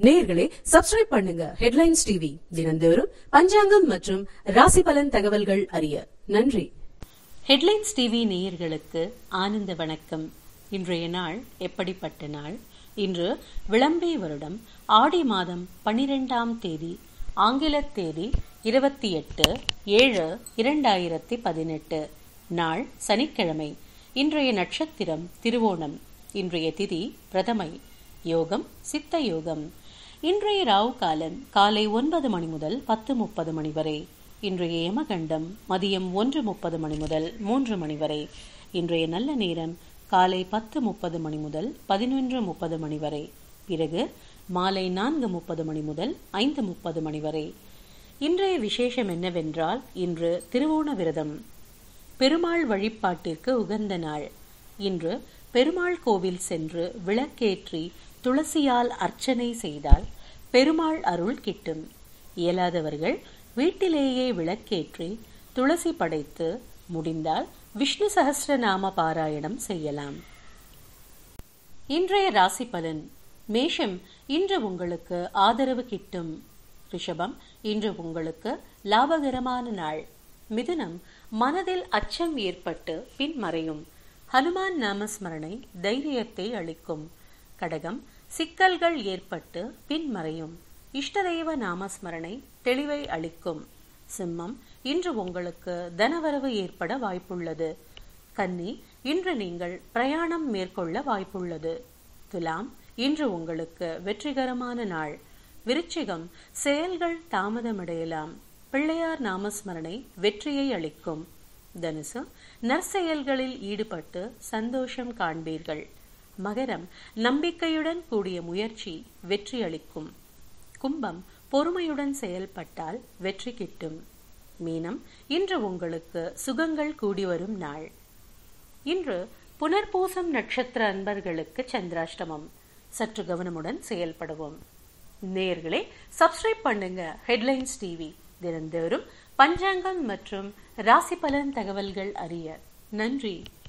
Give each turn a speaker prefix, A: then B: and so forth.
A: நேயர்களே, சப்ஸ்கிரைப் பண்ணுங்க headlines TV. தினந்தோறும் பஞ்சாங்கம் மற்றும் ராசி பலன் தகவல்கள் அறிய. நன்றி.
B: ஹெட்லைன்ஸ் டிவி நேயர்களுக்கு ஆனந்த வணக்கம். இன்றைய நாள் எப்படிப்பட்ட நாள்? இன்று விளம்பி வருடம் ஆடி மாதம் 12ஆம் தேதி, ஆங்கில தேதி 28/7/2018. நாள் சனிக்கிழமை. இன்றைய நட்சத்திரம் திருவோணம். இன்றைய திதி பிரதமை. யோகம் சித்த யோகம். இன்றைய ராவு காலம் காலை 9 மணி முதல் 10:30 மணி வரை. இன்றைய யமகண்டம் மதியம் 1:30 மணி முதல் 3 மணி வரை. இன்றைய நல்ல நேரம் காலை 10:30 மணி முதல் 11:30 மணி வரை. பிறகு மாலை 4:30 மணி முதல் 5:30 மணி வரை. இன்றைய விசேஷம் என்னவென்றால், இன்று திருவோண விரதம், பெருமாள் வழிபாட்டிற்கு உகந்த நாள். இன்று பெருமாள் கோவில் சென்று விளக்கேற்றி துளசியால் அர்ச்சனை செய்தால் பெருமாள் அருள் கிட்டும். இயலாதவர்கள் வீட்டிலேயே விளக்கேற்றி துளசி படைத்து முடிந்தால் விஷ்ணு சஹஸ்ரநாம பாராயணம் செய்யலாம். இன்றைய ராசி பலன். மேஷம், இன்று உங்களுக்கு ஆதரவு கிட்டும். ரிஷபம், இன்று உங்களுக்கு லாபகரமான நாள். மிதுனம், மனதில் அச்சம் ஏற்பட்டு பின் மறையும். ஹனுமான் நாமஸ்மரணை தைரியத்தை அளிக்கும். கடகம், சிக்கல்கள் ஏற்பட்டு பின் மறையும். இஷ்டதெய்வ நாமஸ்மரணை தெளிவை அளிக்கும். சிம்மம், இன்று உங்களுக்கு தனவரவு ஏற்பட வாய்ப்புள்ளது. கன்னி, இன்று நீங்கள் பிரயாணம் மேற்கொள்ள வாய்ப்புள்ளது. துலாம், இன்று உங்களுக்கு வெற்றிகரமான நாள். விருச்சிகம், செயல்கள் தாமதமடையலாம். பிள்ளையார் நாமஸ்மரணை வெற்றியை அளிக்கும். தனுசு, நற்செயல்களில் ஈடுபட்டு சந்தோஷம் காண்பீர்கள். மகரம், நம்பிக்கையுடன் கூடிய முயற்சி வெற்றி அளிக்கும். கும்பம், பொறுமையுடன் செயல்பட்டால் வெற்றி கிட்டும். மீனம், இன்று உங்களுக்கு சுகங்கள் கூடி வரும் நாள். இன்று புனர்பூசம் நட்சத்திர அன்பர்களுக்கு சந்திராஷ்டமம். சற்று கவனமுடன் செயல்படுவோம். நேயர்களே, சப்ஸ்கிரைப் பண்ணுங்க ஹெட்லைன்ஸ் டிவி. தினந்தோறும் பஞ்சாங்கம் மற்றும் ராசி பலன் தகவல்கள் அறிய. நன்றி.